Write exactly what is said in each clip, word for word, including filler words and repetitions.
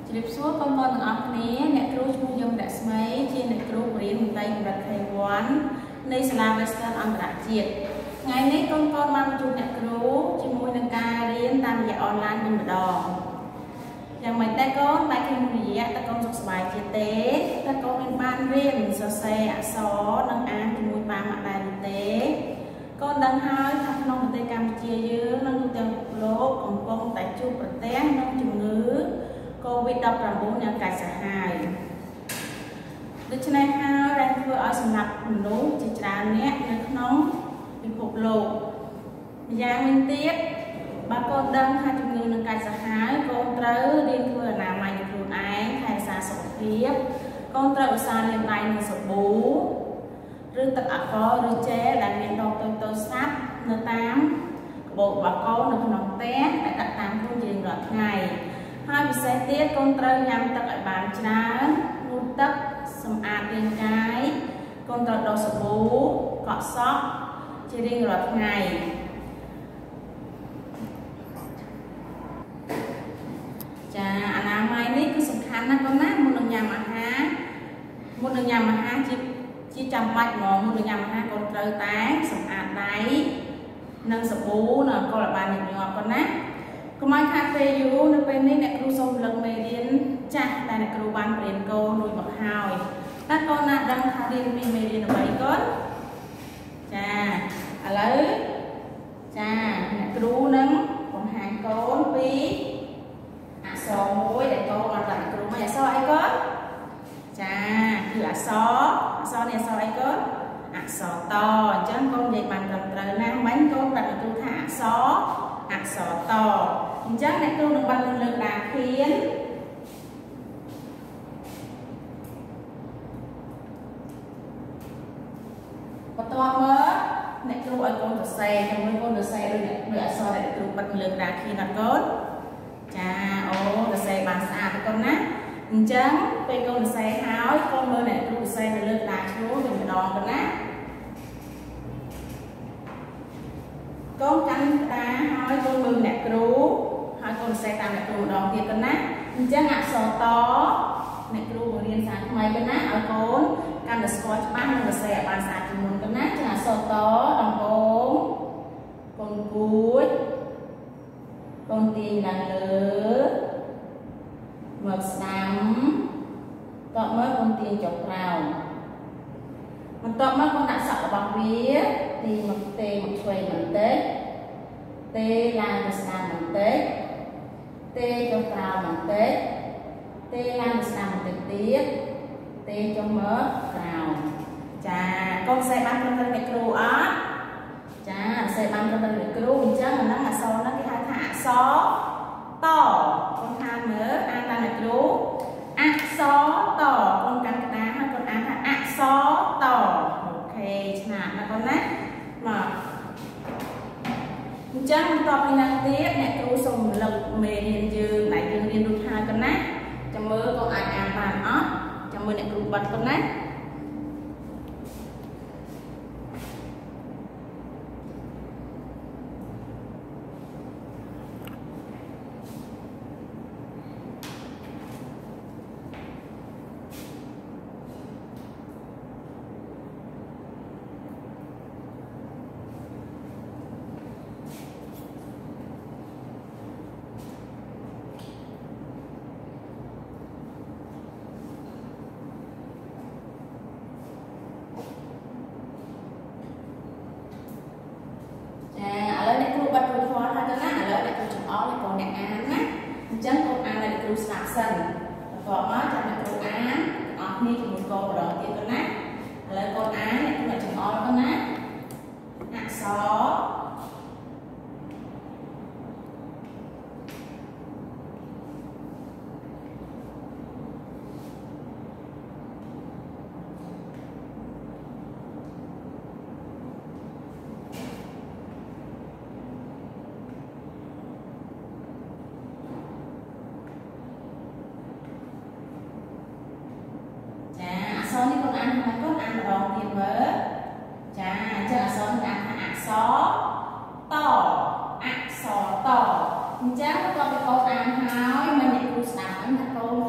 ជម្រាបសួរបងប្អូនទាំងអស់គ្នាអ្នកគ្រូឈ្មោះយមរស្មីជាអ្នកគ្រូបរិញ្ញាបត្រកម្រិត ខេ វ៉ាន់ នៃសាលា Western អន្តរជាតិថ្ងៃនេះបងប្អូនបានជួបអ្នកគ្រូជាមួយនឹងការរៀនតាមរយៈអនឡាញវិញម្ដងយ៉ាងម៉េចដែរកូនបែរក្នុងរយៈតើកូនសុខសប្បាយជាទេតើកូនមានបានរៀនសរសេរអក្សរនិងអានជាមួយប៉ាម៉ាក់ដែរឬទេកូនដឹងហើយថាក្នុងប្រទេសកម្ពុជាយើងនិងទូទាំងលោកកំពុងតែជួបប្រទះនឹងជំងឺកូវីដ ដប់ប្រាំបួន យ៉ាងកាចសាហាវដូច្នេះហើយដែលធ្វើឲ្យសម្រាប់មនុស្សជាច្រើនអ្នកនៅក្នុងពិភពលោកម្យ៉ាងវិញទៀតបើកូនដឹងថាជំងឺនឹងកាចសាហាវកូនត្រូវរៀនធ្វើអនាម័យនឹងខ្លួនឯងថែរក្សាសុខភាពកូនត្រូវឧស្សាហ៍លាងដៃនឹងសាប៊ូឬទឹកអាល់កុលឬជែលដែលមានដបតូចៗស្រាប់នៅតាមកាបូបរបស់កូននៅក្នុងផ្ទះដែលដាក់តាមខ្លួនជារៀងរាល់ថ្ងៃហើយពិសេសទៀតកូនត្រូវញ៉ាំទឹកឲ្យបានច្រើនងូតទឹកសម្អាតរាងកាយកូនត្រូវដុសសាប៊ូកក់សក់ជារៀងរាល់ថ្ងៃចាអនាម័យនេះគឺសំខាន់ណាស់កូនណាមុននឹងញ៉ាំអាហារមុននឹងញ៉ាំអាហារជាជាចាំបាច់ហ្មងមុននឹងញ៉ាំអាហារកូនត្រូវតែសម្អាតដៃនិងសាប៊ូនៅកូនឲ្យបានញឹកញាប់កូនណាកុំឲ្យខាតពេលយូរនៅពេលនេះអ្នកគ្រូសូមរំលឹកមេរៀនចាស់ដែលអ្នកគ្រូបានបរៀនកូនរួចមកហើយតើកូនណាដឹងថារៀនពីមេរៀនអ្វីកូនចាឥឡូវចាអ្នកគ្រូនឹងបង្ហាញកូនពីអក្សរមួយដែលកូនបានដាក់អ្នកគ្រូមកអក្សរអីកូនចាគឺអក្សរអក្សរនេះអក្សរអីកូនអក្សរតអញ្ចឹងកូននិយាយបានត្រឹមត្រូវណាស់មិញកូនដាក់អ្នកគ្រូថាអក្សរអក្សរតអញ្ចឹងអ្នកគ្រូនឹងបានលើកដាខៀនបន្ទាប់មកអ្នកគ្រូឲ្យកូនសរសេរជាមួយកូនសរសេរដូចដូចអក្សរដែលអ្នកគ្រូបិទលើកដាខៀនអត់កូនចាអូសរសេរបានស្អាតកូនណាអញ្ចឹងពេលកូនសរសេរហើយកូនមើលអ្នកគ្រូសរសេរនៅលើកដាឈ្មោះវិញម្ដងកូនណាកូនកាន់ក្តារហើយកូនមើលអ្នកគ្រូហើយកូនសរសេរតាមអ្នកគ្រូម្ដងទៀតកូនណាអញ្ចឹងអក្សរតអ្នកគ្រូបង្រៀនសាថ្មីកូនណាឲ្យកូនកាន់តែស្គាល់ច្បាស់និងសរសេរឲ្យបានស្អាតជាងមុនកូនណាចឹងអក្សរតដងអូកូនគួចកូនទាញឡើងលើមកស្ដាំតបមកកូនទាញចុះក្រោមបន្ទាប់មកកូនដាក់សក់របស់វាទីមកទេមកឆ្វេងបន្តិចទេឡើងទៅស្ដាំបន្តិចទេចុះក្រោមបន្តិចទេឡើងទៅស្ដាំបន្តិចទៀតទេចុះមកក្រោមចាកូនសរសេរបានត្រឹមត្រូវអ្នកគ្រូអត់ចាសរសេរបានត្រឹមត្រូវអ្នកគ្រូអញ្ចឹងអាហ្នឹងអក្សរហ្នឹងគេហៅថាអក្សរតកូនថាមើលអានតាមអ្នកគ្រូអក្សរតកូនកាន់ក្តារហើយកូនអានថាអក្សរតអូខេឆ្នាតណាកូនណាមកអញ្ចឹងបន្ទាប់ពីហ្នឹងទៀតអ្នកគ្រូសូមរំលឹកមេរៀនយើងដែលយើងរៀនរួចហើយកូនណាចាំមើលកូនអាចអានបានអត់ចាំមើលអ្នកគ្រូបិទកូនណាអញ្ចឹងកូនអានអ្នកគ្រូស្ដាប់សិនបន្ទាប់មកចាំអ្នកគ្រូអានអស់គ្នាជាមួយកូនម្ដងទៀតកូនណាឥឡូវកូនអានអ្នកគ្រូអ្នកចង្អុលកូនណាអក្សរនេះកូនអានហើយកូនអានម្ដងទៀតមើលចាអញ្ចឹងអក្សរនេះអានថាអក្សរតអក្សរតអញ្ចឹងបន្ទាប់ពីកូនអានហើយមិនអ្នកគ្រូស្ដាប់ហ្នឹងថាកូន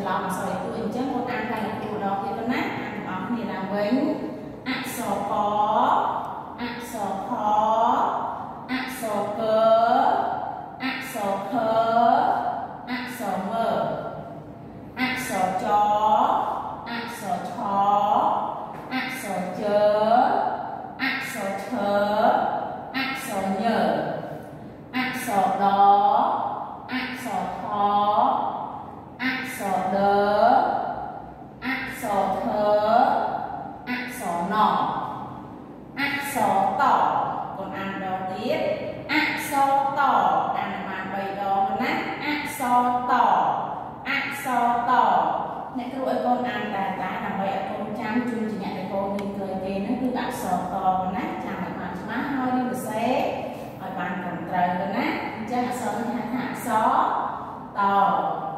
ឡំអក្សរទូអញ្ចឹងបងអានតែអ្នកគ្រូម្ដងទៀតទៅណាអានទាំងអស់គ្នាឡើងវិញអក្សរកអក្សរខអក្សរកអក្សរខអក្សរមអក្សរចអក្សរឆអក្សរជអក្សរឈអក្សរញអក្សរដអក្សរថអក្សរដអក្សរថអក្សរណអក្សរតកូនអានដងទៀតអក្សរតអានបានបីដងណាអក្សរតអក្សរតអ្នកគ្រូឲ្យកូនអានតែតែដើម្បីឲ្យកូនចាំជួយជាអ្នកដែលកូនរៀនเคยទេហ្នឹងគឺអក្សរតណាចាំឲ្យបានច្បាស់ហើយរៀនសរសេរឲ្យបានត្រឹមត្រូវទៅណាអញ្ចឹងអក្សរនេះហៅថាអក្សរត